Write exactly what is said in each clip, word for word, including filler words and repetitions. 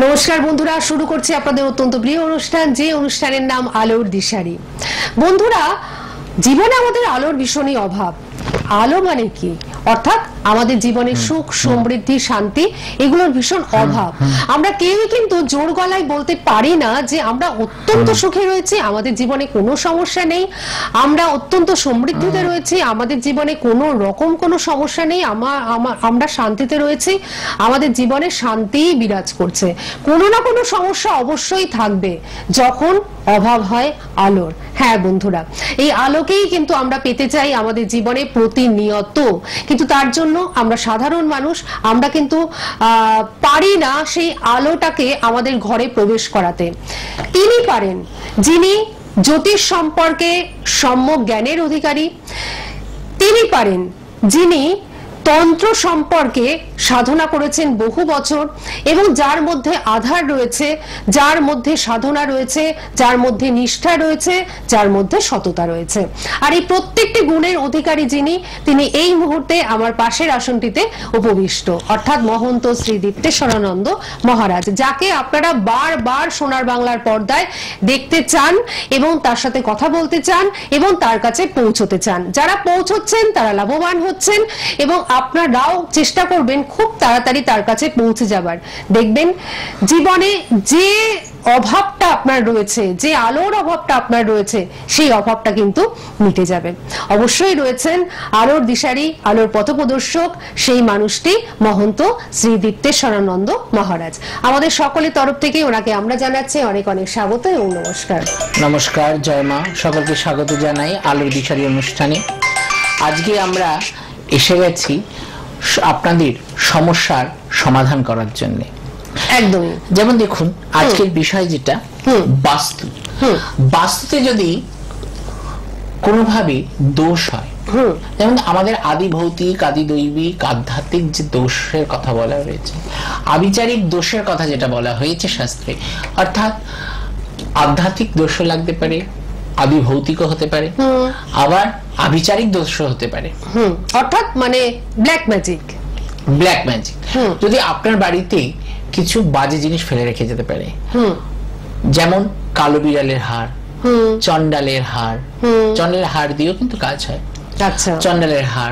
নমস্কার বন্ধুরা, শুরু করছি আপনাদের অত্যন্ত প্রিয় অনুষ্ঠান, যে অনুষ্ঠানের নাম আলোর দিশারি। বন্ধুরা, জীবনে আমাদের আলোর ভীষণই অভাব। আলো মানে কি? অর্থাৎ আমাদের জীবনে সুখ, সমৃদ্ধি, শান্তি এগুলোর ভীষণ অভাব। আমরা কেউই কিন্তু জোর গলায় বলতে পারি না যে আমরা অত্যন্ত সুখে রয়েছি, আমাদের জীবনে কোনো সমস্যা নেই, আমরা অত্যন্ত সমৃদ্ধিতে রয়েছি, আমাদের জীবনে কোনো রকম কোনো সমস্যা নেই, আমরা শান্তিতে রয়েছি, আমাদের জীবনে শান্তিই বিরাজ করছে। কোনো না কোনো সমস্যা অবশ্যই থাকবে যখন অভাব হয় আলোর। হ্যাঁ বন্ধুরা, এই আলোকেই কিন্তু আমরা পেতে চাই আমাদের জীবনে প্রতিনিয়ত, কিন্তু তার জন্য আমরা সাধারণ মানুষ, আমরা কিন্তু আহ পারি না সেই আলোটাকে আমাদের ঘরে প্রবেশ করাতে। তিনি পারেন, যিনি জ্যোতিষ সম্পর্কে সম্যক জ্ঞানের অধিকারী। তিনি পারেন, যিনি তন্ত্র সম্পর্কে সাধনা করেছেন বহু বছর এবং যার মধ্যে আধার রয়েছে, যার মধ্যে সাধনা রয়েছে, যার মধ্যে নিষ্ঠা রয়েছে, যার মধ্যে সততা রয়েছে। আর এই প্রত্যেকটি গুণের অধিকারী যিনি, তিনি এই মুহূর্তে আমার পাশের আসনটিতে উপবিষ্ট, অর্থাৎ মহন্ত শ্রী দীপ্তেশ্বরানন্দ মহারাজ, যাকে আপনারা বারবার সোনার বাংলার পর্দায় দেখতে চান এবং তার সাথে কথা বলতে চান এবং তার কাছে পৌঁছতে চান। যারা পৌঁছচ্ছেন তারা লাভবান হচ্ছেন এবং আপনারাও চেষ্টা করবেন খুব তাড়াতাড়ি তার কাছে পৌঁছে যাবার। দেখবেন জীবনে যে অভাবটা আপনার রয়েছে, যে আলোর অভাবটা আপনার রয়েছে, সেই অভাবটা কিন্তু মিটে যাবে। অবশ্যই রয়েছেন আলোর দিশারি, আলোর পথপ্রদর্শক, সেই মানুষটি মহন্ত শ্রী দীপ্তেশ্বরানন্দ মহারাজ। আমাদের সকলের তরফ থেকে ওনাকে আমরা জানাচ্ছি অনেক অনেক স্বাগত এবং নমস্কার। নমস্কার, জয় মা, সকলকে স্বাগত জানাই আলোর দিশারি অনুষ্ঠানে। আজকে আমরা এসে গেছি আপনাদের সমস্যার সমাধান করার জন্য। একদমই। যেমন দেখুন, আজকের বিষয় যেটা বাস্তু, বাস্তুতে যদি কোনোভাবে দোষ হয়, যেমন আমাদের আদি ভৌতিক, আদি দৈবিক, আধ্যাত্মিক যে দোষের কথা বলা হয়েছে, আবিচারিক দোষের কথা যেটা বলা হয়েছে শাস্ত্রে, অর্থাৎ আধ্যাত্মিক দোষ লাগতে পারে, আদি ভৌতিক হতে পারে, আবার আবিচারিক দোষ হতে পারে, অর্থাৎ মানে ব্ল্যাক ম্যাজিক। ব্ল্যাক ম্যাজিক যদি আপনার বাড়িতে কিছু বাজে জিনিস ফেলে রেখে যেতে পারে, যেমন কালো বিড়ালের হাড়, চন্ডালের হাড়, চন্ডালের হাড় দিয়েও কিন্তু কাজ হয়। আচ্ছা। চন্ডালের হাড়,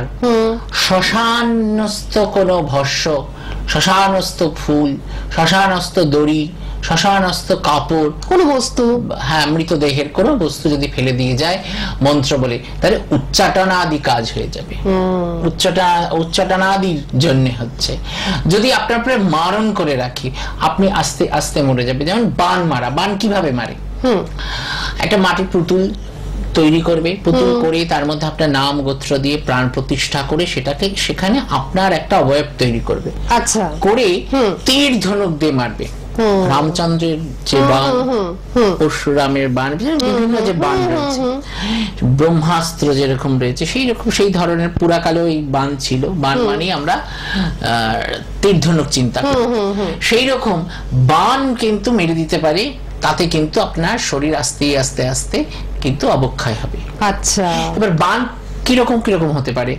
শ্মশানস্থ কোনো ভস্য, শ্মশানস্থ ফুল, শ্মশানস্থ দড়ি, শ্মশানস্থ কাপড়, কোন বস্তু, হ্যাঁ মৃতদেহের কোন বস্তু যদি ফেলে দিয়ে যায় মন্ত্র বলে, তাহলে উচ্চাটনাদি কাজ হয়ে যাবে। উচ্চাটনা উচ্চাটনাদির জন্য হচ্ছে। যদি আপনার উপরে মারণ করে রাখি, আপনি আস্তে আস্তে মরে যাবে। যেমন বান মারা, বান কিভাবে মারে? একটা মাটির পুতুল তৈরি করবে, পুতুল করে তার মধ্যে আপনার নাম গোত্র দিয়ে প্রাণ প্রতিষ্ঠা করে সেটাকে সেখানে আপনার একটা অবয়ব তৈরি করবে। আচ্ছা। করে তীর ধনুক দিয়ে মারবে। রামচন্দ্রের যে বাণ, পরশুরামের বাণ, বিভিন্ন যে বাণ রয়েছে, ব্রহ্মাস্ত্র যেরকম রয়েছে সেই রকম সেই ধরনের পুরাকালে ওই বাণ ছিল। বাণ মানে আমরা তীর ধনুক চিন্তা করি, সেই রকম বাণ কিন্তু মেরে দিতে পারে। তাতে কিন্তু আপনার শরীর আস্তে আস্তে আস্তে কিন্তু অবক্ষয় হবে। আচ্ছা। এবার বাণ কিরকম কিরকম হতে পারে?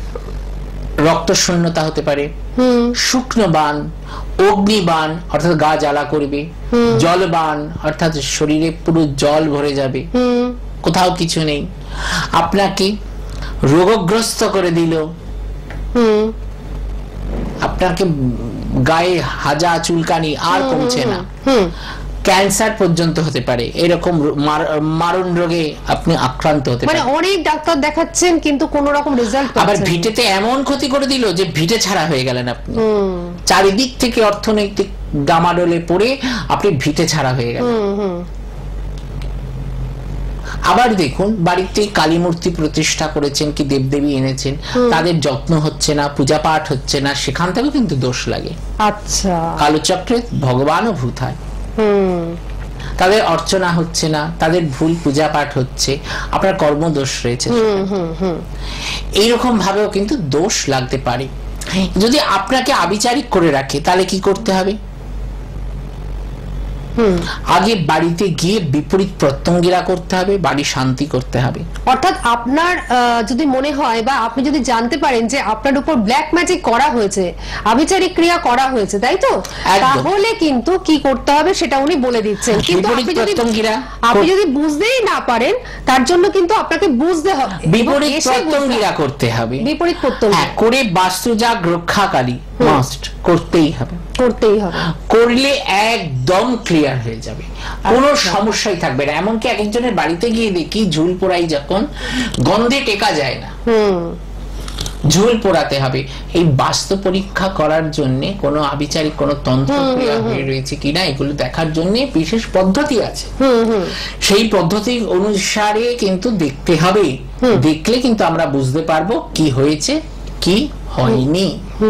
রক্ত শূন্যতা হতে পারে, শুকনো বাণ, অগ্নি বাণ অর্থাৎ গা জ্বালা করবে, জল বাণ অর্থাৎ শরীরে পুরো জল ভরে যাবে, কোথাও কিছু নেই, আপনাকে রোগগ্রস্ত করে দিল, আপনাকে গায়ে হাজা চুলকানি আর কমছে না, ক্যান্সার পর্যন্ত হতে পারে, এরকম মারণ রোগে আপনি আক্রান্ত হতে পারেন। মানে অনেক ডাক্তার দেখাচ্ছেন কিন্তু কোনো রকম রেজাল্ট পাচ্ছেন না। আবার ভিটেতে এমন ক্ষতি করে দিল যে ভিটে ছাড়া হয়ে গেলেন আপনি। চারিদিক থেকে অর্থনৈতিক ডামাডোলে পড়ে আপনি ভিটে ছাড়া হয়ে গেলেন। আবার দেখুন, বাড়িতে কালী মূর্তি প্রতিষ্ঠা করেছেন কি দেবদেবী এনেছেন, তাদের যত্ন হচ্ছে না, পূজা পাঠ হচ্ছে না, সেখান থেকে কিন্তু দোষ লাগে। আচ্ছা। কালচক্রে ভগবানও ভূত হয়, তাদের অর্চনা হচ্ছে না, তাদের ভুল পূজা পাঠ হচ্ছে, আপনার কর্মদোষ রয়েছে। এইরকম ভাবেও কিন্তু দোষ লাগতে পারে। যদি আপনাকে আবিচারিক করে রাখে তাহলে কি করতে হবে? আগে বাড়িতে গিয়ে বিপরীত প্রত্যঙ্গিরা করতে হবে, বাড়ি শান্তি করতে হবে। অর্থাৎ আপনার যদি মনে হয় বা আপনি যদি জানতে পারেন যে আপনার উপর ব্ল্যাক ম্যাজিক করা হয়েছে, আভিচারিক ক্রিয়া করা হয়েছে, তাই তো, তাহলে কিন্তু কি করতে হবে সেটা উনি বলে দিচ্ছেন। কিন্তু আপনি যদি আপনি যদি বুঝতেই না পারেন, তার জন্য কিন্তু আপনাকে বুঝতে হবে, বিপরীত প্রত্যঙ্গিরা করতে হবে। বিপরীত প্রত্যঙ্গিরা করে বাস্তুজাগ রক্ষাকারী মাস্ট করতেই হবে, করতেই হবে। করলে একদম ক্লিয়ার হয়ে যাবে, কোনো সমস্যাই থাকবে না। এমনকি এক একজনের বাড়িতে গিয়ে দেখি ঝুল পোড়াই যখন গন্ধে টেকা যায় না, ঝুল পোড়াতে হবে। এই বাস্তু পরীক্ষা করার জন্য কোনো আবিচারিক কোনো তন্ত্র ক্রিয়া হয়ে রয়েছে কিনা এগুলো দেখার জন্য বিশেষ পদ্ধতি আছে। সেই পদ্ধতি অনুসারে কিন্তু দেখতে হবে, দেখলে কিন্তু আমরা বুঝতে পারবো কি হয়েছে কি হয়নি।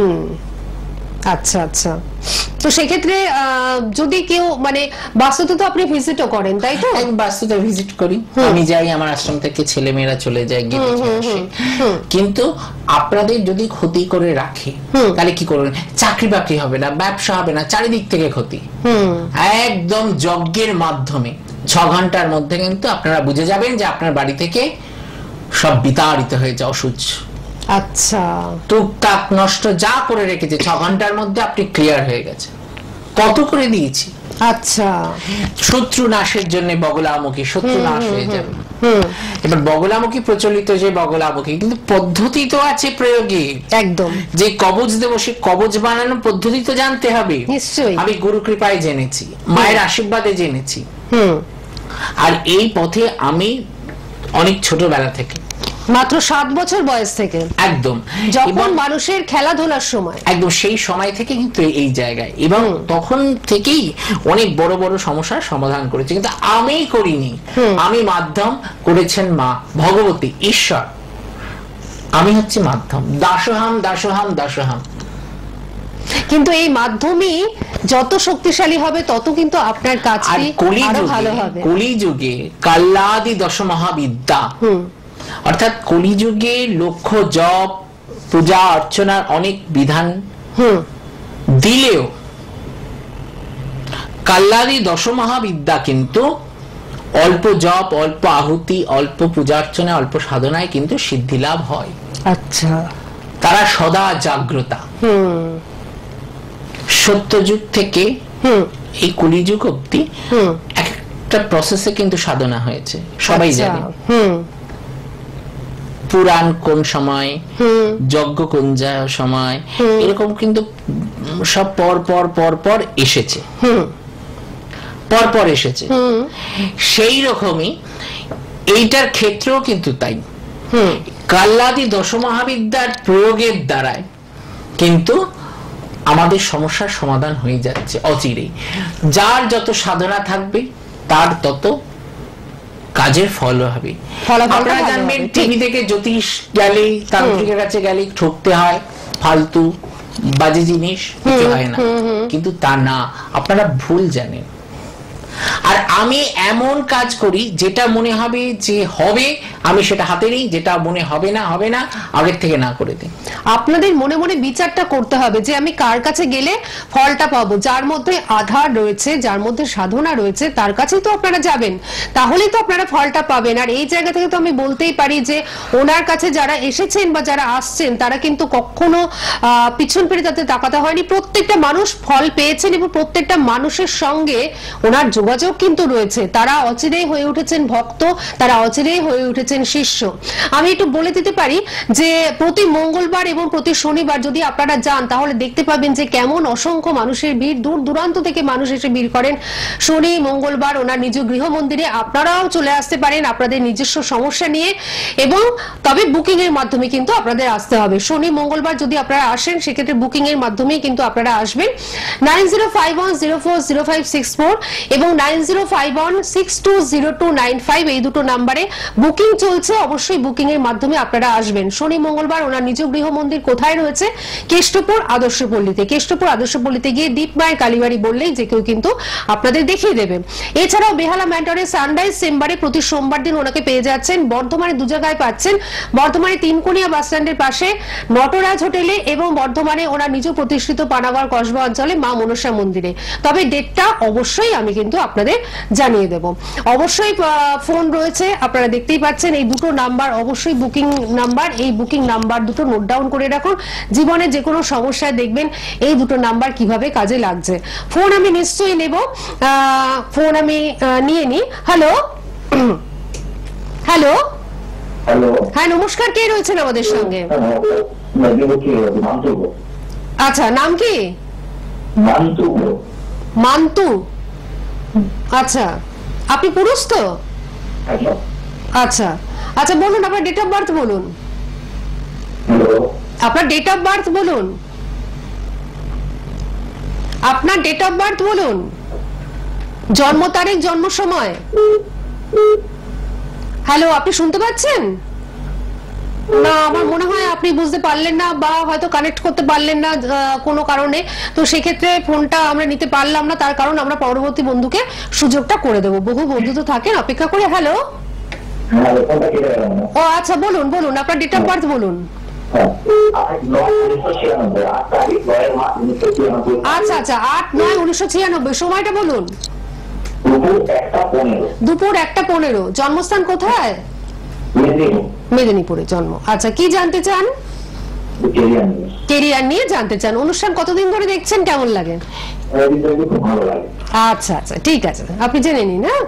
আচ্ছা আচ্ছা, তো সেক্ষেত্রে যদি কেউ মানে বাস্তুতে তো আপনি ভিজিটও করেন, তাই তো? আমি বাস্তুতে ভিজিট করি, আমি যাই, আমার আশ্রম থেকে ছেলে মেয়েরা চলে যায় গিয়ে দেখে আসে। কিন্তু আপনাদের যদি ক্ষতি করে রাখে তাহলে কি করবেন? চাকরি বাকরি হবে না, ব্যবসা হবে না, চারিদিক থেকে ক্ষতি। একদম যজ্ঞের মাধ্যমে ছ ঘন্টার মধ্যে কিন্তু আপনারা বুঝে যাবেন যে আপনার বাড়ি থেকে সব বিতাড়িত হয়েছে অসুচ। আচ্ছা, টুকটাক নষ্ট যা করে রেখেছে ছ ঘন্টার মধ্যে আপনি ক্লিয়ার হয়ে গেছে। কত করে দিয়েছি। আচ্ছা, শত্রু নাশের জন্য বগলামুখী, শত্রু নাশ হয়ে যাবে। এবার বগলামুখী প্রচলিত যে বগলামুখী, কিন্তু পদ্ধতি তো আছে প্রয়োগে। একদম, যে কবচ দেব সে কবচ বানানোর পদ্ধতি তো জানতে হবে। নিশ্চয়ই, আমি গুরু কৃপায় জেনেছি, মায়ের আশীর্বাদে জেনেছি। আর এই পথে আমি অনেক ছোটবেলা থেকে, মাত্র সাত বছর বয়স থেকে, একদম যখন মানুষের খেলাধুলার সময়, একদম সেই সময় থেকে কিন্তু এই জায়গায়, এবং তখন থেকেই অনেক বড় বড় সমস্যার সমাধান করেছে। কিন্তু আমি করিনি, আমি মাধ্যম করেছেন মা ভগবতী ঈশ্বর, আমি হচ্ছে মাধ্যম। দাসোহাম দাসোহাম দাসোহাম। কিন্তু এই মাধ্যমই যত শক্তিশালী হবে তত কিন্তু আপনার কাজটি আরো ভালো হবে। কলিযুগে কাল্লাদি দশ মহাবিদ্যা, অর্থাৎ কলিযুগে লক্ষ্য জপ পূজা অর্চনার অনেক বিধান দিলেও কাল্লাদি দশ মহাবিদ্যা কিন্তু অল্প জপ, অল্প আহুতি, অল্প পূজা অর্চনা, অল্প সাধনায় কিন্তু সিদ্ধি লাভ হয়। আচ্ছা, তারা সদা জাগ্রতা। সত্যযুগ থেকে এই কলিযুগ অব্দি একটা প্রসেসে কিন্তু সাধনা হয়েছে, সবাই জানে। পুরাণ কোন সময়, যজ্ঞ কোন সময়, এরকম কিন্তু সব পর পর পর পর এসেছে, পর পর এসেছে। সেই রকমই এইটার ক্ষেত্রেও কিন্তু তাই। কাল্লাদি দশ মহাবিদ্যার প্রয়োগের দ্বারায় কিন্তু আমাদের সমস্যার সমাধান হয়ে যাচ্ছে অচিরেই। যার যত সাধনা থাকবে তার তত কাজের ফল হবে। আপনারা জানবেন টিভি থেকে জ্যোতিষ গেলে, তান্ত্রিকের কাছে গেলে ঠকতে হয়, ফালতু বাজে জিনিস কিছু হয় না, কিন্তু তা না, আপনারা ভুল জানেন। আর আমি এমন কাজ করি যেটা মনে হবে যে হবে আমি সেটা হাতে নিই, যেটা মনে হবে না হবে না আগের থেকে না করে দিই। আপনাদের মনে মনে বিচারটা করতে হবে যে আমি কার কাছে গেলে ফলটা পাবো। যার মধ্যে আধার রয়েছে, যার মধ্যে সাধনা রয়েছে, তার কাছেই তো আপনারা যাবেন, তাহলেই তো আপনারা ফলটা পাবেন। আর এই জায়গা থেকে তো আমি বলতেই পারি যে ওনার কাছে যারা এসেছেন বা যারা আসছেন তারা কিন্তু কখনো আহ পিছন ফিরে তাতে তাকাতে হয়নি। প্রত্যেকটা মানুষ ফল পেয়েছেন এবং প্রত্যেকটা মানুষের সঙ্গে ওনার যোগাযোগ কিন্তু রয়েছে। তারা অচিরেই হয়ে উঠেছেন ভক্ত, তারা অচিরেই হয়ে উঠেছেন শিষ্য। আমি একটু বলে দিতে পারি যে প্রতি মঙ্গলবার এবং প্রতি শনিবার যদি আপনারা যান তাহলে দেখতে পাবেন যে কেমন অসংখ্য মানুষের ভিড়, দূর দূরান্ত থেকে মানুষ এসে ভিড় করেন। শনি মঙ্গলবার ওনার নিজ গৃহ মন্দিরে আপনারাও চলে আসতে পারেন আপনাদের নিজস্ব সমস্যা নিয়ে, এবং তবে বুকিং এর মাধ্যমে কিন্তু আপনাদের আসতে হবে। শনি মঙ্গলবার যদি আপনারা আসেন সেক্ষেত্রে বুকিং এর মাধ্যমেই কিন্তু আপনারা আসবেন। Nine zero five one zero four zero five six four এবং nine zero five one six two zero two nine five এই দুটো নাম্বারে বুকিং চলছে, অবশ্যই বুকিং এর মাধ্যমে আপনারা আসবেন। শনি মঙ্গলবার ওনার নিজ গৃহ মন্দির কোথায় রয়েছে? কেষ্টপুর আদর্শপল্লীতে। কেষ্টপুর আদর্শপল্লীতে গিয়ে দীপ মায়ের কালীবাড়ি বললেই যে কেউ কিন্তু আপনাদের দেখিয়ে দেবে। এছাড়াও বেহালা ম্যান্টরে সানরাইজ চেম্বারে প্রতি সোমবার দিন ওনাকে পেয়ে যাচ্ছেন। বর্ধমানে দু জায়গায় পাচ্ছেন, বর্ধমানে তিনকুনিয়া বাস স্ট্যান্ডের পাশে নটরাজ হোটেলে এবং বর্ধমানে ওনার নিজ প্রতিষ্ঠিত পানাগড় কসবা অঞ্চলে মা মনসা মন্দিরে। তবে ডেটটা অবশ্যই আমি কিন্তু আপনাদের জানিয়ে দেব। অবশ্যই ফোন রয়েছে, আপনারা দেখতেই পাচ্ছেন এই দুটো নাম্বার অবশ্যই বুকিং নাম্বার। এই বুকিং নাম্বার দুটো নোট ডাউন করে রাখুন। জীবনে যে কোনো সমস্যায় দেখবেন এই দুটো নাম্বার কিভাবে কাজে লাগছে। ফোন আমি নিশ্চয়ই নেব, ফোন আমি নিয়ে নি। হ্যালো হ্যালো হ্যালো, হ্যাঁ নমস্কার, কে রয়েছেন আমাদের সঙ্গে? আচ্ছা, নাম কি? মান্তু। আচ্ছা, আপনি পুরুষ তো? আচ্ছা আচ্ছা, বলুন আপনার ডেট অফ বার্থ বলুন। আপনার ডেট অফ বার্থ বলুন। আপনার ডেট অফ বার্থ বলুন, জন্ম তারিখ, জন্ম সময়। হ্যালো, আপনি শুনতে পাচ্ছেন? না, আমার মনে হয় আপনি বুঝতে পারলেন না বা হয়তো কানেক্ট করতে পারলেন না কোনো কারণে। তো সেক্ষেত্রে ফোনটা আমরা নিতে পারলাম না, তার কারণ আমরা পরবর্তী বন্ধুকে সুযোগটা করে দেবো। বহু বন্ধু তো থাকেন, অপেক্ষা করে। হ্যালো, ও আচ্ছা, বলুন বলুন আপনার ডেট অফ বার্থ বলুন। আচ্ছা আচ্ছা, আট নয় উনিশশো ছিয়ানব্বই। সময়টা বলুন। দুপুর একটা পনেরো। জন্মস্থান কোথায়? মেদিনীপুরে জন্ম। আচ্ছা, কি জানতে চান? কেরিয়ার নিয়ে জানতে চান। অনুষ্ঠান কতদিন ধরে দেখছেন, কেমন লাগে? আচ্ছা আচ্ছা, ঠিক আছে, আপনি জেনে নিন। হ্যাঁ,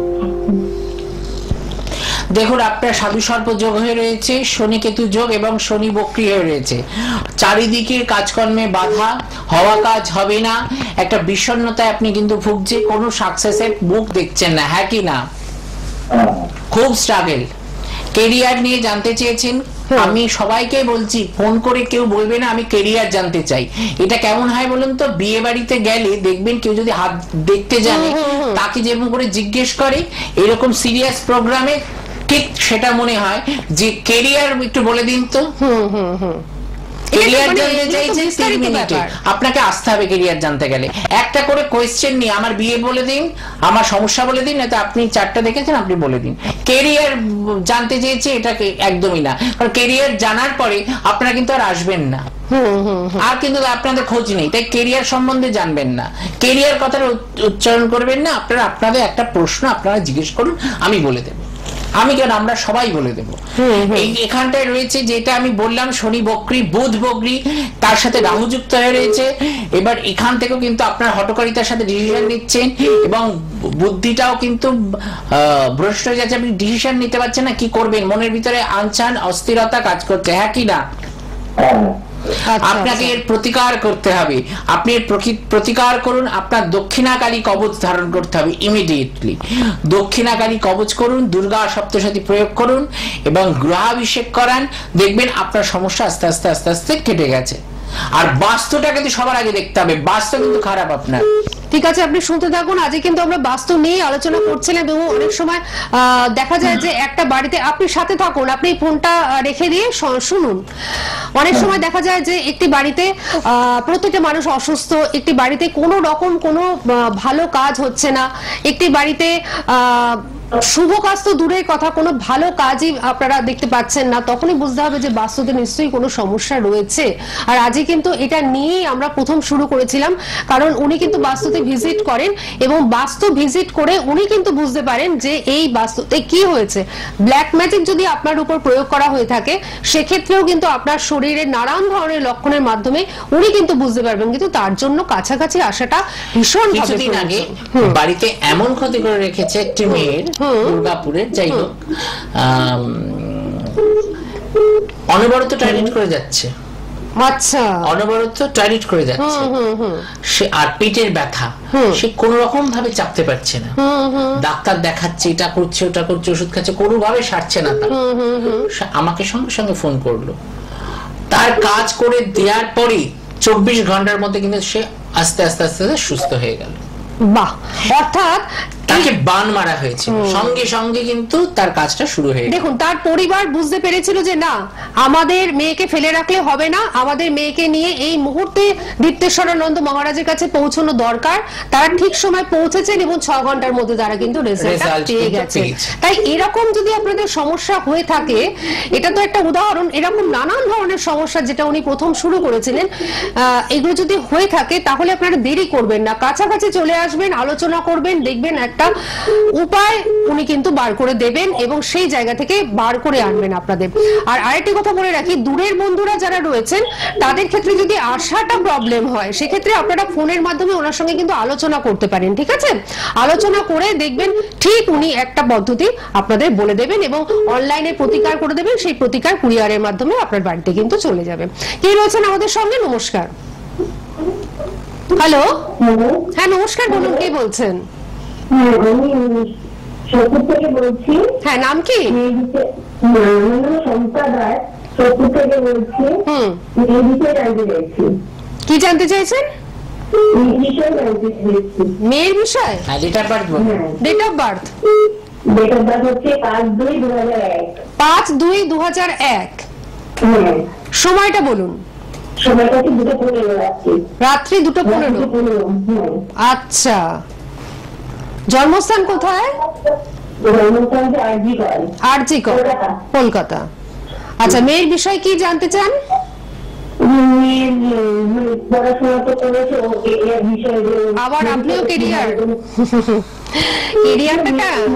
দেখুন, আপনার সাধু সর্প যোগ হয়ে রয়েছে, শনি কেতু যোগ এবং শনি বক্রী হয়ে রয়েছে। চারিদিকে কাজকর্মে বাধা, হওয়া কাজ হবে না, একটা বিষণ্ণতায় আপনি কিন্তু ভুগছে, কোনো সাকসেসের মুখ দেখছেন না। হ্যাঁ কি না? খুব স্ট্রাগল। কেরিয়ার নিয়ে জানতে চেয়েছেন। আমি সবাইকে বলছি, ফোন করে কেউ বলবে না আমি কেরিয়ার জানতে চাই। এটা কেমন হয় বলুন তো? বিয়ে বাড়িতে গেলে দেখবেন কেউ যদি হাত দেখতে জানে, তাকে যেমন করে জিজ্ঞেস করে, এরকম সিরিয়াস প্রোগ্রামে ঠিক সেটা মনে হয় যে কেরিয়ার একটু বলে দিন তো। হুম হুম হুম কেরিয়ার জানতে চাইছেন তিন মিনিটে, আপনাকে আসতে হবে কেরিয়ার জানতে গেলে। একটা করে কোয়েশ্চেন নিয়ে আমার বিয়ে বলে দিন, আমার সমস্যা বলে দিন, না আপনি চারটা দেখেছেন আপনি বলে দিন। কেরিয়ার জানতে চেয়েছে, এটা একদমই না। কারণ কেরিয়ার জানার পরে আপনারা কিন্তু আর আসবেন না, আর কিন্তু আপনাদের খোঁজ নেই। তাই কেরিয়ার সম্বন্ধে জানবেন না, কেরিয়ার কথাটা উচ্চারণ করবেন না। আপনারা আপনাদের একটা প্রশ্ন আপনারা জিজ্ঞেস করুন, আমি বলে দেবো। আমি কেন, আমরা সবাই বলে দেবো। এই এখানটায় রয়েছে যেটা আমি বললাম, শনি বক্রী, বুধ বক্রী, তার সাথে রাহু যুক্ত হয়ে রয়েছে। এবার এখান থেকেও কিন্তু আপনার হঠকারিতার সাথে ডিসিশন নিচ্ছেন এবং বুদ্ধিটাও কিন্তু ভ্রষ্ট হয়ে যাচ্ছে। আপনি ডিসিশন নিতে পারছেন না, কি করবেন, মনের ভিতরে আনচান অস্থিরতা কাজ করছে। হ্যাঁ কি না? আপনাকে এর প্রতিকার করতে হবে। আপনি এর প্রতিকার করুন। আপনার দক্ষিণাকালী কবচ ধারণ করতে হবে ইমিডিয়েটলি। দক্ষিণাকালী কবচ করুন, দুর্গা সপ্তশতী প্রয়োগ করুন এবং গ্রহাভিষেক করান। দেখবেন আপনার সমস্যা আস্তে আস্তে আস্তে আস্তে কেটে গেছে। আর বাস্তুটা কিন্তু সবার আগে দেখতে হবে, বাস্তু কিন্তু খারাপ আপনার। ঠিক আছে, আপনি শুনতে থাকুন। আজকে কিন্তু আমরা বাস্তু নিয়ে আলোচনা করছিলাম এবং অনেক সময় দেখা যায় যে একটা বাড়িতে, আপনি সাথে থাকুন, আপনি ফোনটা রেখে দিয়ে শুনুন। অনেক সময় দেখা যায় যে একটি বাড়িতে প্রত্যেকটা মানুষ অসুস্থ, একটি বাড়িতে কোনো রকম কোনো ভালো কাজ হচ্ছে না, একটি বাড়িতে আহ শুভ কাজ তো দূরের কথা, কোনো ভালো কাজই আপনারা দেখতে পাচ্ছেন না, তখনই বুঝতে হবে যে বাস্তুতে নিশ্চয়ই কোনো সমস্যা রয়েছে। আর আজকে কিন্তু এটা নিয়েই আমরা প্রথম শুরু করেছিলাম, কারণ উনি কিন্তু বাস্তুতে ভিজিট করেন এবং বাস্তু ভিজিট করে উনি কিন্তু বুঝতে পারেন যে এই বাস্তুতে কি হয়েছে। ব্ল্যাক ম্যাজিক যদি আপনার উপর প্রয়োগ করা হয়ে থাকে, সেক্ষেত্রেও কিন্তু আপনার শরীরের নানান ধরনের লক্ষণের মাধ্যমে উনি কিন্তু বুঝতে পারবেন। কিন্তু তার জন্য কাছাকাছি আসাটা ভীষণ কিছুদিন আগে বাড়িতে এমন ক্ষতি করে রেখেছে একটি মেয়ের, দুর্গাপুরের, যাই হোক, অনবরত টয়লেট করে যাচ্ছে। আচ্ছা, অনবরত টয়লেট করে যাচ্ছে, সে আর পেটের ব্যথা, সে কোন রকম ভাবে চাপতে পারছে না। ডাক্তার দেখাচ্ছে, এটা করছে ওটা করছে, ওষুধ খাচ্ছে, কোনো ভাবে সারছে না। তার আমাকে সঙ্গে সঙ্গে ফোন করলো। তার কাজ করে দেওয়ার পরে চব্বিশ ঘন্টার মধ্যে কিন্তু সে আস্তে আস্তে আস্তে সুস্থ হয়ে গেল। বাহ, অর্থাৎ তাকে বান মারা হয়েছিল, সঙ্গে সঙ্গে কিন্তু তার কাজটা শুরু হয়ে গেল। দেখুন তার পরিবার বুঝতে পেরেছিল যে না আমাদের মেয়েকে ফেলে রাখলে হবে না, আমাদের মেয়েকে নিয়ে এই মুহূর্তে দীপ্তেশ্বরানন্দ মহারাজের কাছে পৌঁছানো দরকার। তারা ঠিক সময় পৌঁছেছেন এবং ছ ঘন্টার মধ্যে তারা কিন্তু রেজাল্টটা পেয়ে গেছে। তাই এরকম যদি আপনাদের সমস্যা হয়ে থাকে, এটা তো একটা উদাহরণ, এরকম নানান ধরনের সমস্যা যেটা উনি প্রথম শুরু করেছিলেন, এগুলো যদি হয়ে থাকে তাহলে আপনারা দেরি করবেন না, কাছাকাছি চলে আসবেন, আলোচনা করবেন, দেখবেন একটা উপায় উনি কিন্তু বার করে দেবেন এবং সেই জায়গা থেকে বার করে আনবেন আপনাদের। আর আরেকটি কথা বলে রাখি, দূরের বন্ধুরা যারা রয়েছেন তাদের ক্ষেত্রে যদি আসাটা প্রবলেম হয়, সেক্ষেত্রে আপনারা ফোনের মাধ্যমে ওনার সঙ্গে কিন্তু আলোচনা করতে পারেন, ঠিক আছে? আলোচনা করে দেখবেন ঠিক উনি একটা পদ্ধতি আপনাদের বলে দেবেন এবং অনলাইনে প্রতিকার করে দেবেন, সেই প্রতিকার কুরিয়ারের মাধ্যমে আপনার বাড়িতে কিন্তু চলে যাবে। কে রয়েছেন আমাদের সঙ্গে? নমস্কার। হ্যালো, হ্যাঁ নমস্কার, বলুন কে বলছেন? হ্যাঁ নাম কি? কি জানতে চাইছেন? মেয়ের বিষয়? Date of birth. Date of birth date of birth হচ্ছে পাঁচ দুই দু হাজার এক। পাঁচ দুই দু হাজার এক। সময়টা বলুন। সময়টা হচ্ছে দুটো পনেরো রাত্রি। রাত্রি দুটো পনেরো। আচ্ছা, জন্মস্থান কোথায়? জন্মস্থান আরজি কর। আরজি কর, কলকাতা। আচ্ছা, মেয়ের বিষয় কি জানতে চান? পড়াশোনা তো করেছে, আবার আপনিও কেরিয়ার কেরিয়ারটা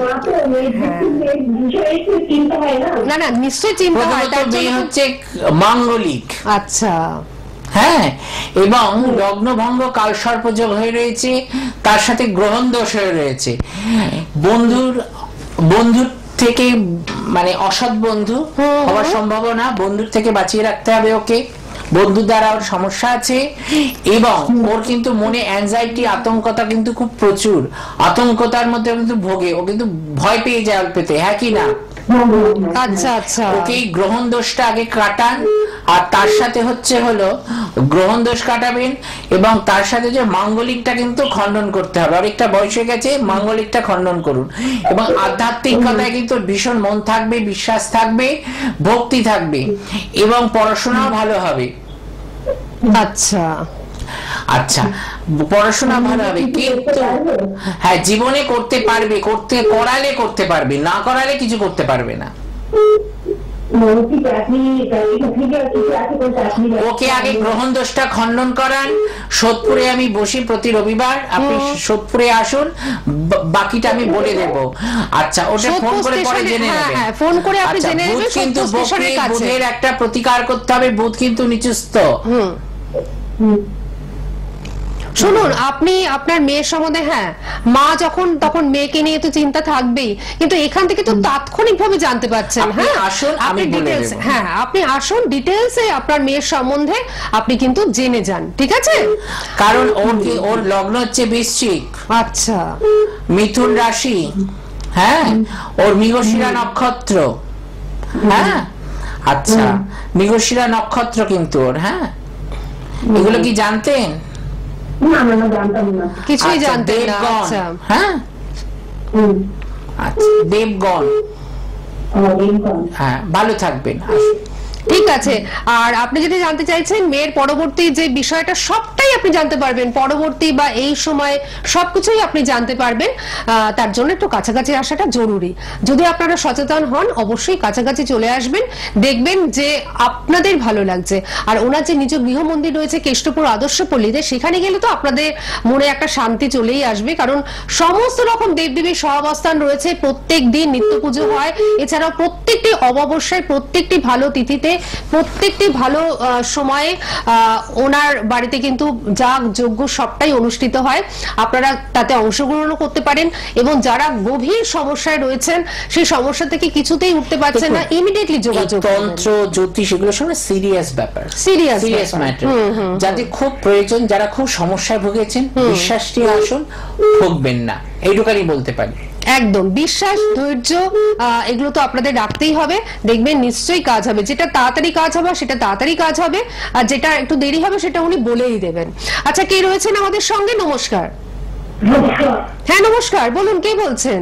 না না নিশ্চয়ই চিন্তা হয়, তার জন্য হচ্ছে মাঙ্গলিক। আচ্ছা, হ্যাঁ, এবং লগ্নভঙ্গ কাল সর্পযোগ হয়ে রয়েছে, তার সাথে গ্রহণ দোষ হয়ে রয়েছে। বন্ধুর বন্ধুর থেকে মানে অসৎ বন্ধু হওয়ার সম্ভাবনা, বন্ধুর থেকে বাঁচিয়ে রাখতে হবে ওকে। বন্ধুর দ্বারা ওর সমস্যা আছে এবং ওর কিন্তু মনে অ্যাংজাইটি, আতঙ্কতা কিন্তু খুব প্রচুর। আতঙ্কতার মধ্যে কিন্তু ভোগে, ও কিন্তু ভয় পেয়ে যায় অল্পেতে, হ্যাঁ কি না? আচ্ছা আচ্ছা, ওকে গ্রহণ দোষটা আগে কাটান, আর তার সাথে হচ্ছে হলো গ্রহণ দোষ কাটাবেন এবং তার সাথে যে মাঙ্গলিকটা কিন্তু খণ্ডন করতে হবে। অনেকটা বয়স হয়ে গেছে, মাঙ্গলিকটা খণ্ডন করুন এবং আধ্যাত্মিকতায় কিন্তু ভীষণ মন থাকবে, বিশ্বাস থাকবে, ভক্তি থাকবে এবং পড়াশোনাও ভালো হবে। আচ্ছা আচ্ছা, পড়াশোনা ভালো হবে কিন্তু হ্যাঁ জীবনে করতে পারবে, করতে করালে করতে পারবে, না করালে কিছু করতে পারবে না। ওকে আগে গ্রহণ দোষটা খণ্ডন করান। সোদপুরে আমি বসি প্রতি রবিবার, আপনি সোদপুরে আসুন, বাকিটা আমি বলে দেব। আচ্ছা, ওটা ফোন করে পরে জেনে নেবেন। ফোন করে আপনি জেনে নেবেন। কিন্তু বুধের একটা প্রতিকার করতে হবে, বুধ কিন্তু নিচস্থ। হুম শুনুন, আপনি আপনার মেয়ের সম্বন্ধে, হ্যাঁ মা যখন তখন মেয়েকে নিয়ে তো চিন্তা থাকবেই, কিন্তু এখান থেকে তো তাৎক্ষণিক ভাবে জানতে পারছেন। হ্যাঁ আসুন, আমি ডিটেইলস, হ্যাঁ আপনি আসুন, ডিটেইলসে আপনার মেয়ের সম্বন্ধে আপনি কিন্তু জেনে যান, ঠিক আছে? কারণ ওর কি ওর লগ্ন হচ্ছে বৃশ্চিক। আচ্ছা, মিথুন রাশি, হ্যাঁ, ওর মৃগশিরা নক্ষত্র। হ্যাঁ, আচ্ছা, মৃগশিরা নক্ষত্র কিন্তু ওর। হ্যাঁ, এগুলো কি জানতেন? কিছুই জানতেন না। আচ্ছা, হ্যাঁ, আচ্ছা, দেবগণ। হ্যাঁ, ভালো থাকবেন। ঠিক আছে। আর আপনি যদি জানতে চাইছেন মেয়ের পরবর্তী যে বিষয়টা, সবটাই আপনি জানতে পারবেন, পরবর্তী বা এই সময় সবকিছুই আপনি জানতে পারবেন। তার জন্য একটু কাছাকাছি আসাটা জরুরি। যদি আপনারা সচেতন হন, অবশ্যই কাছাকাছি চলে আসবেন, দেখবেন যে আপনাদের ভালো লাগছে। আর ওনার যে নিজ গৃহ মন্দির রয়েছে কেষ্টপুর আদর্শ পল্লীতে, সেখানে গেলে তো আপনাদের মনে একটা শান্তি চলেই আসবে, কারণ সমস্ত রকম দেবদেবীর সহাবস্থান রয়েছে, প্রত্যেক দিন নিত্য পুজো হয়, এছাড়াও প্রত্যেকটি অমাবস্যায়, প্রত্যেকটি ভালো তিথিতে, প্রত্যেকটি ভালো সময়ে ওনার বাড়িতে কিন্তু যাগ যজ্ঞ সবটাই অনুষ্ঠিত হয়। আপনারা তাতে অংশগ্রহণ করতে পারেন এবং যারা গভীর সমস্যায় রয়েছেন, সেই সমস্যা থেকে কিছুতেই উঠতে পারছেন না, ইমিডিয়েটলি যোগাযোগ করুন। তন্ত্র, জ্যোতিষ এগুলো সব সিরিয়াস ব্যাপার, সিরিয়াস সিরিয়াস ম্যাটার। যাদের খুব প্রয়োজন, যারা খুব সমস্যায় ভুগেছেন, বিশ্বাস নিয়ে আসুন, ভুগবেন না, এইটুকানি বলতে পারি। একদম বিশ্বাস, ধৈর্য, এগুলো তো আপনাদের রাখতেই হবে, দেখবেন নিশ্চয়ই কাজ হবে। যেটা তাড়াতাড়ি কাজ হবে সেটা তাড়াতাড়ি কাজ হবে, আর যেটা একটু দেরি হবে সেটা উনি বলেই দেবেন। আচ্ছা, কে রয়েছেন আমাদের সঙ্গে? নমস্কার। হ্যাঁ নমস্কার, বলুন কে বলছেন?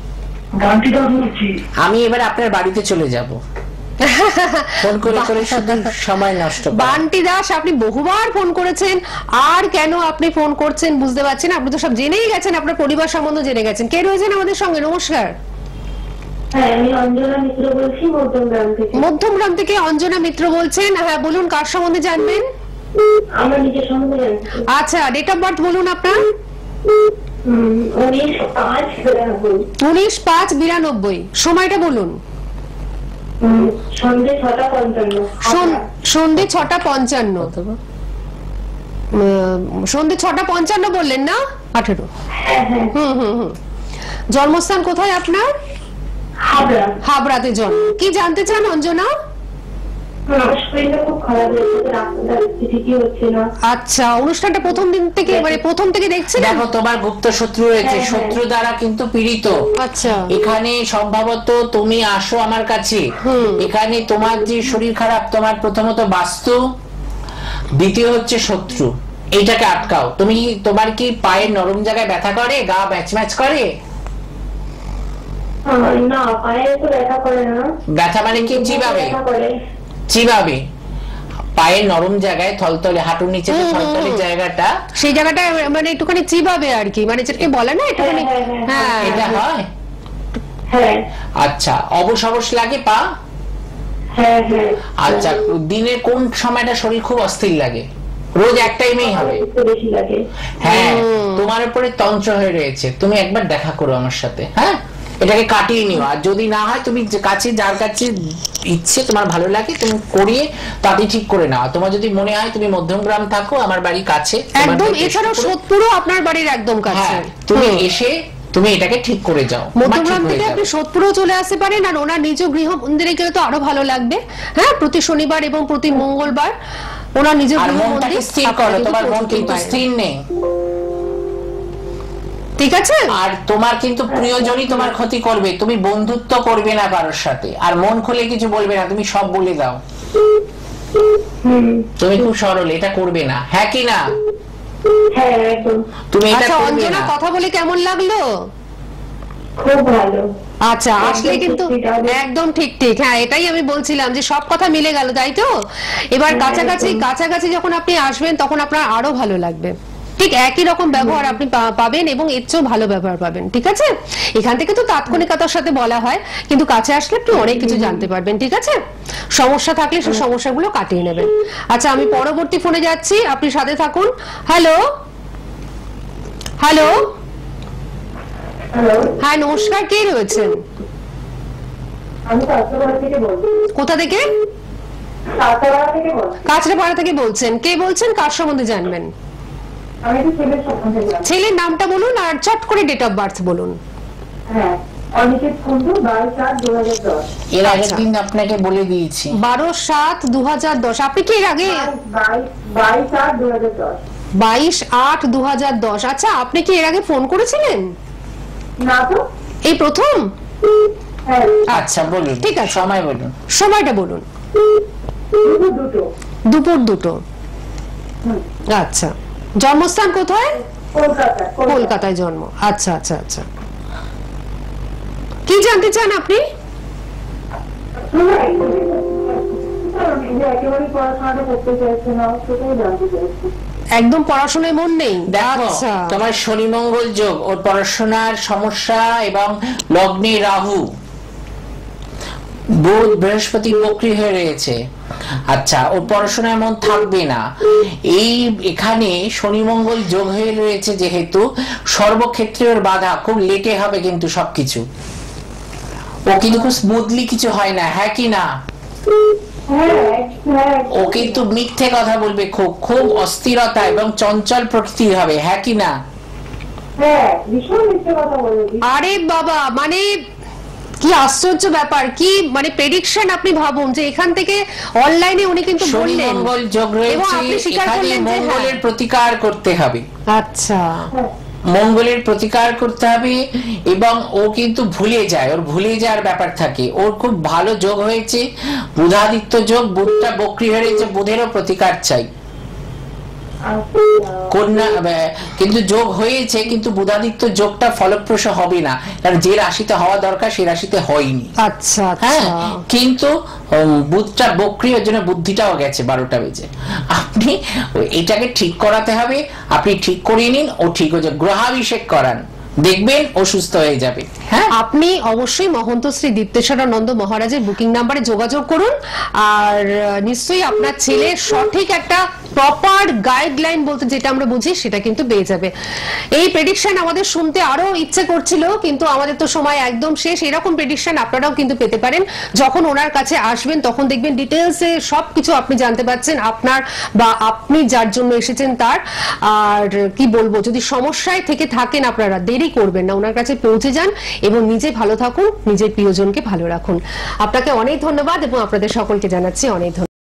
আমি এবার আপনার বাড়িতে চলে যাব, ফোন করে করে শুধু সময় নষ্ট করা। বান্টি দাস, আপনি বহুবার ফোন করেছেন, আর কেন আপনি ফোন করছেন বুঝতে পারছেন। আপনি তো সব জেনেই গেছেন, আপনার পরিবার সম্বন্ধে জেনে গেছেন। কে রয়েছেন আমাদের সঙ্গে? নমস্কার। হ্যাঁ, আমি অঞ্জনা মিত্র বলছি, মধ্যমগ্রাম থেকে। মধ্যমগ্রাম থেকে অঞ্জনা মিত্র বলছেন। হ্যাঁ বলুন, কার সম্বন্ধে জানবেন? আমার নিজের সম্বন্ধে জানছি। আচ্ছা, ডেট অফ বার্থ বলুন আপনার। উম, উনিশ পাঁচ বিরানব্বই। উনিশ পাঁচ বিরানব্বই। সময়টা বলুন। উম, সন্ধ্যে ছটা পঞ্চান্ন। সন- সন্ধে ছটা পঞ্চান্ন। উম, সন্ধে ছটা পঞ্চান্ন বললেন না? আঠেরো। হ্যাঁ হ্যাঁ, হুম হুম হুম। জন্মস্থান কোথায় আপনার? হাবড়া। হাবড়াতে জন্ম। কি জানতে চান অঞ্জনা? আমার শরীরটা খুব খারাপ হয়েছে, ডাক্তার ঠিকই হচ্ছে না। আচ্ছা, অনুষ্ঠানটা প্রথম দিন থেকে মানে প্রথম থেকে দেখছিলেন? দেখো, তোমার গুপ্ত শত্রু রয়েছে, হ্যাঁ, হ্যাঁ। শত্রু দ্বারা কিন্তু পীড়িত। আচ্ছা। এখানে সম্ভবত তুমি আসো আমার কাছে, হুম। এখানে তোমার যে শরীর খারাপ, তোমার প্রথমত বাস্তু, দ্বিতীয় হচ্ছে শত্রু। এইটাকে আটকাও। তুমি তোমার কি পায়ের নরম জায়গায় ব্যথা করে, গা ম্যাচ ম্যাচ করে? আহ, না, পায়ে তো ব্যথা করে না। ব্যথা মানে কি চিবাবে? ব্যথা করে। চিবাবে পায়ের নরম জায়গায়, থলথলে হাঁটুর নিচে যে হুম, হুম, থলথলে হুম। জায়গাটা, সেই জায়গাটা মানে একটুখানি চিবাবে আর কি, মানে যেটাকে বলে না একটুখানি। হ্যাঁ, হ্যাঁ, হ্যাঁ, হ্যাঁ এটা হয়। হ্যাঁ আচ্ছা, অবশ অবশ লাগে পা? হ্যাঁ হ্যাঁ। আচ্ছা, দিনের কোন সময়টা শরীর খুব অস্থির লাগে? রোজ এক টাইমেই হবে? একটু বেশি লাগে। হ্যাঁ, হুম। তোমার উপরে তন্ত্র হয়ে রয়েছে। তুমি একবার দেখা করো আমার সাথে, হ্যাঁ, এটাকে কাটিয়ে নিও। আর যদি না হয়, তুমি যে কাছে যার কাছে ইচ্ছে তোমার ভালো লাগে তুমি করিয়ে তাতে ঠিক করে নাও। তোমার যদি মনে হয় তুমি মধ্যমগ্রাম থাকো, আমার বাড়ি কাছে, তোমার একদম। বাড়ি এছাড়াও কেষ্টপুরে। সোদপুরও আপনার বাড়ির একদম কাছে। হ্যাঁ, তুমি হুম। এসে তুমি এটাকে ঠিক করে যাও, তোমার ঠিক মধ্যগ্রাম হয়ে থেকে যাবে। আপনি সোদপুরেও চলে আসতে পারেন, আর ওনার নিজ গৃহ মন্দিরে গেলে তো আরো ভালো লাগবে। হ্যাঁ, প্রতি শনিবার এবং প্রতি মঙ্গলবার ওনার নিজ আর গৃহ মনটাকে মন্দির স্থির আপনারা করো, কিন্তু তোমার মন পৌঁছতে কিন্তু পারেন। স্থির নেই। ঠিক আছে। আর তোমার কিন্তু প্রিয়জনই তোমার ক্ষতি করবে, তুমি বন্ধুত্ব করবে না কারোর সাথে, আর মন খুলে কিছু বলবে না, তুমি সব বলে দাও। হুম, তুমি খুব সরল, এটা করবে না, হ্যাঁ কি না? হ্যাঁ একদম। তুমি এটা আচ্ছা করবে অঞ্জনা, না। কথা বলে কেমন লাগলো? খুব ভালো। আচ্ছা, আসলে একদম কিন্তু ঠিক, ঠিক, একদম ঠিক ঠিক। হ্যাঁ, এটাই আমি বলছিলাম যে সব কথা মিলে গেল, তাই তো? এবার হ্যাঁ, কাছাকাছি একদম। কাছাকাছি যখন আপনি আসবেন তখন আপনার আরো ভালো লাগবে। ঠিক একই রকম ব্যবহার আপনি পা- পাবেন এবং এর চেয়েও ভালো ব্যবহার পাবেন। ঠিক আছে। এখান থেকে তো তাৎক্ষণিকতার সাথে বলা হয়, কিন্তু কাছে আসলে আপনি অনেক কিছু জানতে পারবেন। ঠিক আছে। সমস্যা থাকলে সেই সমস্যাগুলো কাটিয়ে নেবেন। আচ্ছা, আমি পরবর্তী ফোনে যাচ্ছি, আপনি সাথে থাকুন। হ্যালো হ্যালো হ্যালো, হ্যাঁ নমস্কার, কে রয়েছেন? আমি কাঁচরাপাড়া থেকে বলছি। কোথা থেকে? কাঁচরাপাড়া থেকে বলছি। কাঁচরাপাড়া থেকে বলছেন। কে বলছেন, কার সম্বন্ধে জানবেন? আমি তো ছেলের সম্বন্ধে জানি। ছেলের নামটা বলুন আর চট করে ডেট অফ বার্থ বলুন। হ্যাঁ, অনিকেত কুন্ডু, বাইশ সাত দু হাজার দশ। এর আগের আচ্ছা। দিন আপনাকে বলে দিয়েছি। বারো সাত দু হাজার দশ। আপনি কি এর আগে? বাইশ বাইশ আট দু হাজার দশ। বাইশ আট দু হাজার দশ। আচ্ছা, আপনি কি এর আগে ফোন করেছিলেন? না তো। এই প্রথম? হ্যাঁ, আচ্ছা বলুন, ঠিক আছে। সময় বলুন। সময়টা বলুন। দুটো দুটো। দুপুর দুটো। হুম, আচ্ছা, জন্মস্থান কোথায়? কলকাতা। কলকাতায় জন্ম। আচ্ছা আচ্ছা আচ্ছা। কি জানতে চান আপনি? একেবারে পড়াশোনাটা করতে চাইছে না, সেটাই জানতে চাইছি। একদম পড়াশোনায় মন নেই? দেখো, আচ্ছা। তোমার শনি মঙ্গল যোগ, ওর পড়াশোনার সমস্যা, এবং লগ্নে রাহু, বুধ বৃহস্পতি বক্রী হয়ে রয়েছে। আচ্ছা, ওর পড়াশোনায় মন থাকবে না। এই এখানে শনি মঙ্গল যোগ হয়ে রয়েছে যেহেতু, সর্বক্ষেত্রে ওর বাধা, খুব লেটে হবে কিন্তু সবকিছু। ও কিন্তু খুব স্মুথলি কিছু হয় না, হ্যাঁ কি না? হ্যাঁ হ্যাঁ, ও কিন্তু মিথ্যে কথা বলবে, খুব খুব অস্থিরতা এবং চঞ্চল প্রকৃতির হবে, হ্যাঁ কি না? হ্যাঁ, ভীষণ মিথ্যে কথা বলেছি। আরে বাবা, মানে কি আশ্চর্য ব্যাপার! কি মানে প্রেডিকশন! আপনি ভাবুন যে এখান থেকে অনলাইনে উনি কিন্তু শনি বললেন মঙ্গল যোগ এবং রয়েছে, আপনি স্বীকার এখানে করলেন যে মঙ্গলের হ্যাঁ। প্রতিকার করতে হবে। আচ্ছা, হ্যাঁ, মঙ্গলের প্রতিকার করতে হবে, এবং ও কিন্তু ভুলে যায়, ওর ভুলে যাওয়ার ব্যাপার থাকে। ওর খুব ভালো যোগ হয়েছে, বুধাদিত্য যোগ, বুধটা বক্রী হয়ে রয়েছে, বুধেরও প্রতিকার চাই। কন্যা আহ, কিন্তু যোগ হয়েছে, কিন্তু বুধাদিত্য যোগটা ফলপ্রসূ হবে না, কারণ যে রাশিতে হওয়া দরকার সেই রাশিতে হয়নি। আচ্ছা হ্যাঁ, আচ্ছা কিন্তু উম, বুধটা বক্রী, ওর জন্য বুদ্ধিটাও গেছে বারোটা বেজে। আপনি এটাকে ঠিক করাতে হবে, আপনি ঠিক করিয়ে নিন, ও ঠিক হয়ে যাবে। গ্রহাভিষেক করান, দেখবেন ও সুস্থ হয়ে যাবে। হ্যাঁ, আপনি অবশ্যই মহন্ত শ্রী দীপ্তেশ্বরানন্দ মহারাজের বুকিং নাম্বারে যোগাযোগ করুন, আর আহ, নিশ্চয়ই আপনার ছেলে সঠিক একটা প্রপার গাইডলাইন বলতে যেটা আমরা বুঝি সেটা কিন্তু পেয়ে যাবে। এই প্রেডিকশন আমাদের শুনতে আরো ইচ্ছে করছিল, কিন্তু আমাদের তো সময় একদম শেষ। এরকম প্রেডিকশন আপনারাও কিন্তু পেতে পারেন, যখন ওনার কাছে আসবেন তখন দেখবেন ডিটেলসে সবকিছু আপনি জানতে পারছেন, আপনার বা আপনি যার জন্য এসেছেন তার। আর কি বলবো, যদি সমস্যায় থেকে থাকেন আপনারা দেরি করবেন না, ওনার কাছে পৌঁছে যান এবং নিজে ভালো থাকুন, নিজের প্রিয়জনকে ভালো রাখুন। আপনাকে অনেক ধন্যবাদ এবং আপনাদের সকলকে জানাচ্ছি অনেক ধন্যবাদ।